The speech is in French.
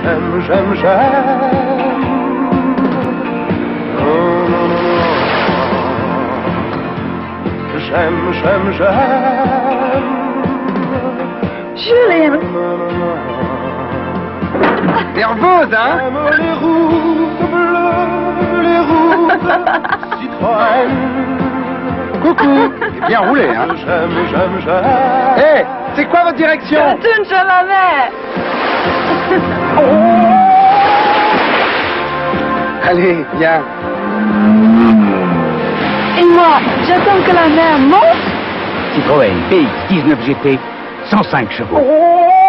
J'aime, j'aime, j'aime. J'aime, j'aime, j'aime. Julien. Nerveuse, hein? J'aime les routes bleues, les routes Citroën. Coucou. Bien roulé, hein? J'aime, j'aime, j'aime. Hé, c'est quoi votre direction? Retourne chez ma mère. Allez, viens. Et moi, j'attends que la mère monte. Citroën BX 19 GT, 105 chevaux.